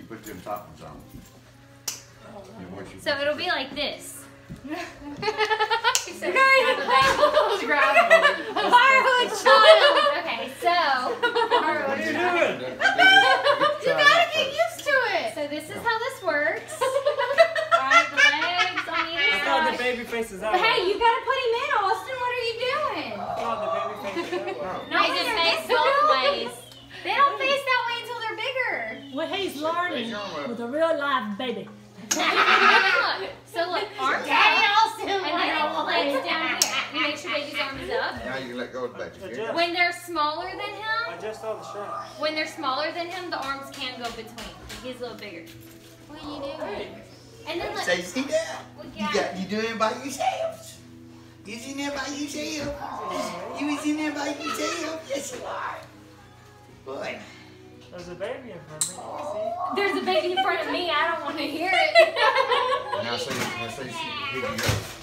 you put them toppings on. So it'll be like this. Firewood child. Okay, so What are you doing? you gotta get used to it. So this is how this works. Alright, the legs on either I thought the side. baby face is out. Hey, you gotta put him in, Austin. What are you doing? I thought the baby face is out. No, they just face both ways. They don't face that way until they're bigger. Well, he's learning with a real live baby. So look, arms Daddy up, Austin. and then legs down here. You make sure baby's arm is up. Now you can let go of the baby. Okay? When they're smaller than I him, just saw the shrimp. when they're smaller than him, the arms can go between. He's a little bigger. What are you doing? And then Say, see that? look, You doing it by yourselves. You in there by yourself. You was in there by yourself. Yes, you are. Boy. There's a baby in front of me. there's a baby in front of me. I don't want to hear it. Now say, here you go.